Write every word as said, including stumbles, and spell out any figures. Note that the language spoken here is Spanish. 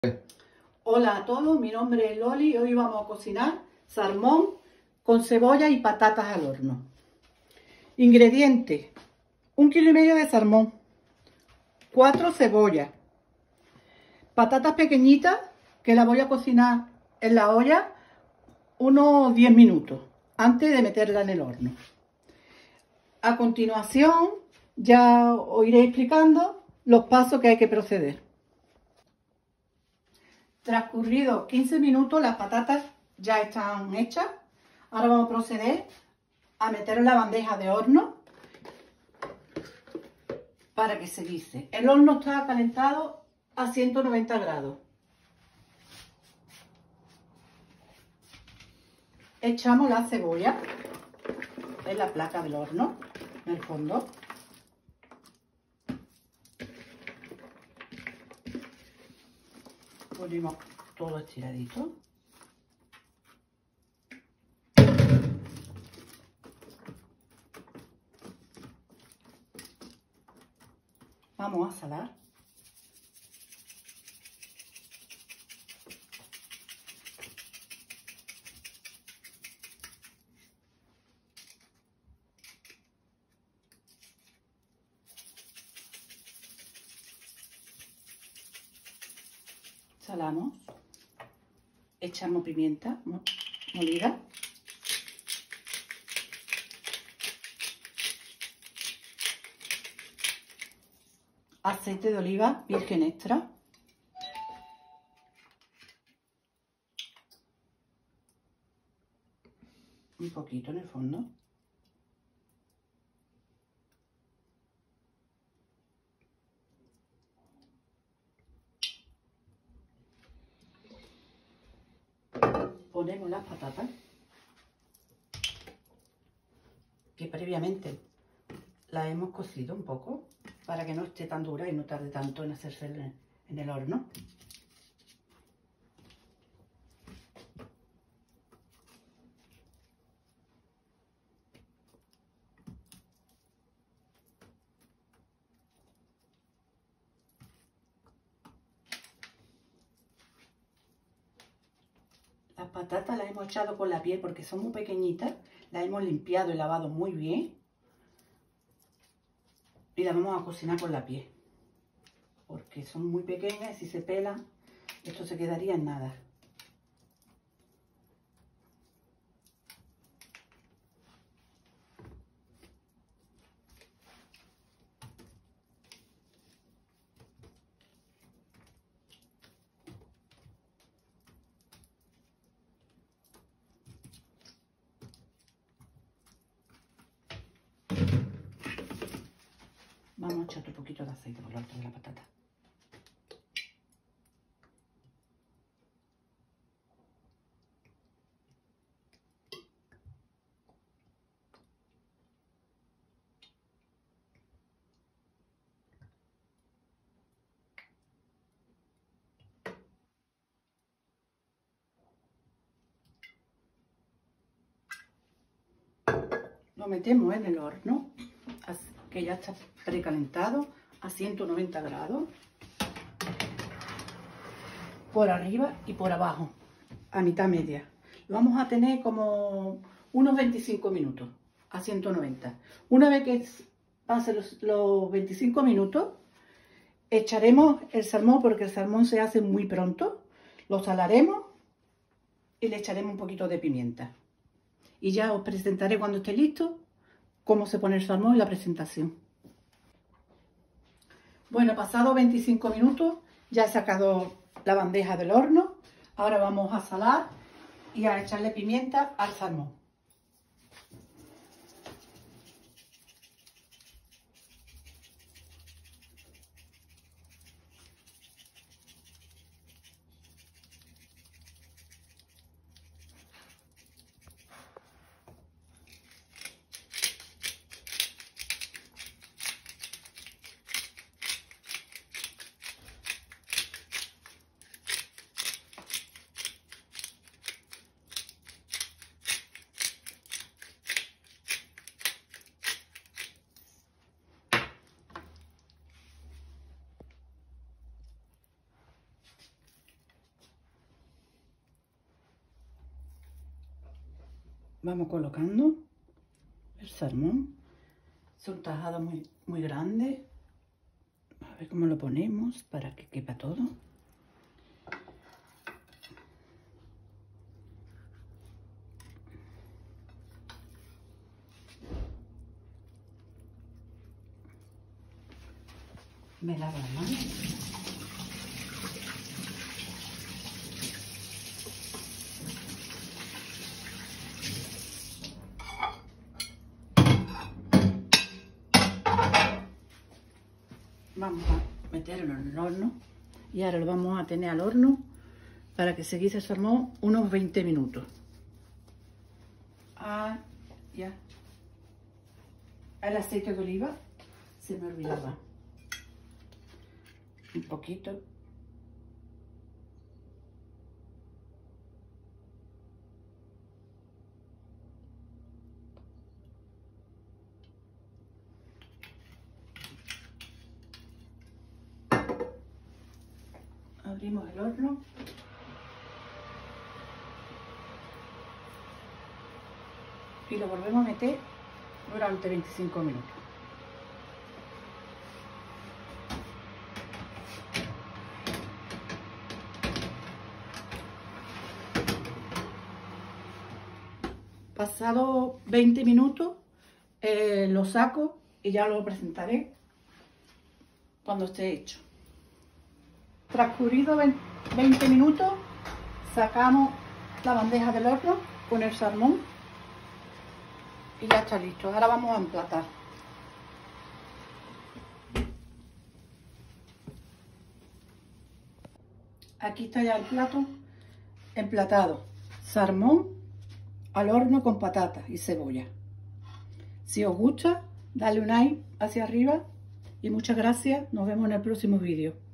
Hola a todos, mi nombre es Loli y hoy vamos a cocinar salmón con cebolla y patatas al horno. Ingredientes: un kilo y medio de salmón, cuatro cebollas, patatas pequeñitas que las voy a cocinar en la olla unos diez minutos antes de meterla en el horno. A continuación ya os iré explicando los pasos que hay que proceder. Transcurridos quince minutos, las patatas ya están hechas. Ahora vamos a proceder a meter en la bandeja de horno para que se guise. El horno está calentado a ciento noventa grados. Echamos la cebolla en la placa del horno, en el fondo. Ponemos todo estiradito. Vamos a salar. Salamos. Echamos pimienta molida. Aceite de oliva virgen extra. Un poquito en el fondo. Ponemos las patatas, que previamente las hemos cocido un poco para que no esté tan dura y no tarde tanto en hacerse en el horno. Las patatas las hemos echado con la piel porque son muy pequeñitas. Las hemos limpiado y lavado muy bien. Y las vamos a cocinar con la piel. Porque son muy pequeñas y si se pelan, esto se quedaría en nada. Vamos a echar un poquito de aceite por lo alto de la patata. Lo metemos en el horno, que ya está precalentado a ciento noventa grados, por arriba y por abajo, a mitad media. Lo vamos a tener como unos veinticinco minutos a ciento noventa. Una vez que pase los, los veinticinco minutos, echaremos el salmón, porque el salmón se hace muy pronto. Lo salaremos y le echaremos un poquito de pimienta. Y ya os presentaré cuando esté listo cómo se pone el salmón y la presentación. Bueno, pasado veinticinco minutos ya he sacado la bandeja del horno. Ahora vamos a salar y a echarle pimienta al salmón. vamos colocando el salmón. Son tajadas muy, muy grandes. A ver cómo lo ponemos para que quepa todo. Me lavo la mano. Vamos a meterlo en el horno y ahora lo vamos a tener al horno para que se guise el salmón unos veinte minutos. Ah, ya. El aceite de oliva, se me olvidaba. Un poquito. Abrimos el horno. Y lo volvemos a meter durante veinticinco minutos. Pasado veinte minutos, eh, lo saco y ya lo presentaré cuando esté hecho. Transcurrido veinte minutos, sacamos la bandeja del horno con el salmón y ya está listo. Ahora vamos a emplatar. Aquí está ya el plato emplatado. Salmón al horno con patatas y cebolla. Si os gusta, dale un like hacia arriba y muchas gracias. Nos vemos en el próximo vídeo.